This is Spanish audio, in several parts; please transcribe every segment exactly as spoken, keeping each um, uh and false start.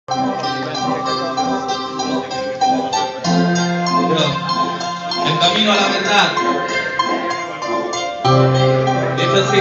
El camino a la verdad. Dice así.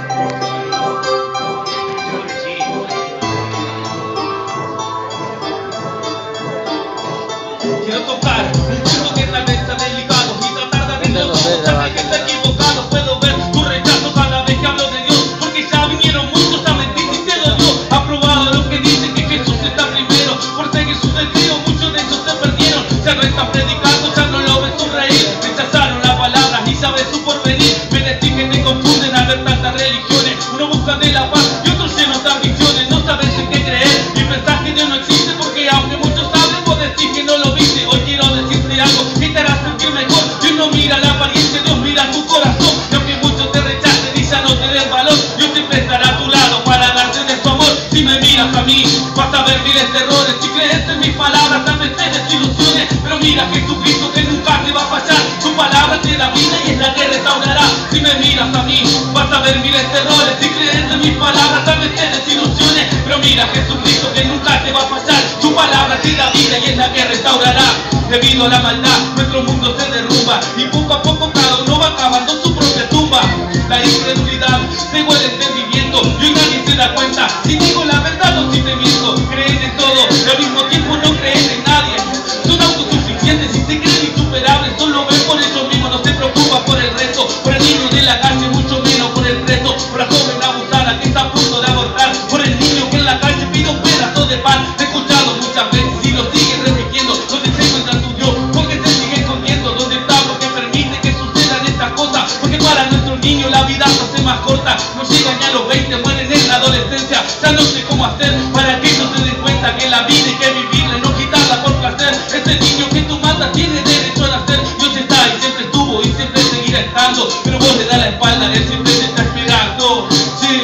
Quiero tocar un punto que tal vez está delicado y tratar de arreglarlo, saber que está equivocado. Puedo ver tu rechazo cada vez que hablo de Dios, porque ya vinieron muchos a mentir y te dolió. Ha probado lo que dicen que Jesús está primero, por seguir su desvío muchos de ellos se perdieron. Ya no están predicando, ya no lo ven sonreír, rechazaron la palabra y saben su porvenir. Me decís que te confunden al ver tantas religiones, uno busca de la paz y otros llenos de ambiciones. No sabes en qué creer y pensás que Dios no existe, porque aunque muchos saben, vos decís que no lo viste. Hoy quiero decirte algo que te hará sentir mejor. Dios no mira la apariencia, Dios mira tu corazón. Y aunque muchos te rechacen y ya no te den valor, Dios siempre estará a tu lado para darte de su amor. Si me miras a mí, vas a ver miles de errores. Si crees en mis palabras, tal vez te desilusiones, pero mira a Jesucristo que nunca te va a fallar. Su palabra te da vida y es la que restaurará. Si me miras a mí, vas a ver miles de errores. Si crees en mis palabras, tal vez te desilusiones, pero mira a Jesucristo que nunca te va a fallar. Su palabra te da vida y es la que restaurará. Debido a la maldad, nuestro mundo se derrumba y poco a poco cada uno va acabando su propia tumba. La incredulidad pegó el entendimiento y hoy nadie se da cuenta. Si digo la verdad o si te miento, creen en todo y al mismo tiempo no creen en nadie. Son autosuficientes y se creen insuperables, solo ven por ellos mismos, no se preocupan por el resto, por el niño de la calle, mucho menos por el preso, por la joven abusada que está a punto de abortar, por el niño que en la calle pide un pedazo de pan. He escuchado muchas veces y lo siguen repitiendo, donde se encuentra tu Dios, porque se sigue escondiendo, donde está, porque permite que sucedan estas cosas, porque para nuestros niños la vida se hace más corta, no llegan ni a los veinte, mueren en la adolescencia. Ya no sé cómo hacer para que ellos se den cuenta que la vida hay que vivirla y no quitarla por placer. Ese niño que tú matas tiene derecho a nacer. Dios está y siempre estuvo y siempre seguirá estando, pero vos le das la espalda, Él siempre te está esperando. Sí.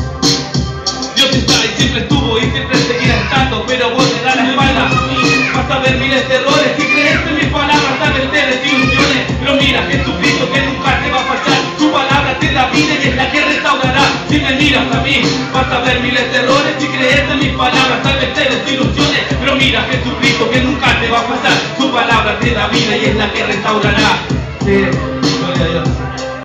Dios está y siempre estuvo y siempre seguirá estando, pero vos le das la espalda. Vas a ver miles de errores si crees en mis palabras, tal vez te desilusiones, pero mira Jesucristo que nunca te va a fallar. Su palabra te da vida y es la que restaurará. Si me miras a mí, vas a ver miles de errores si crees en mis palabras, tal vez te desilusiones, pero mira Jesucristo que nunca te va a fallar. Su palabra te da vida y es la que restaurará. Sí.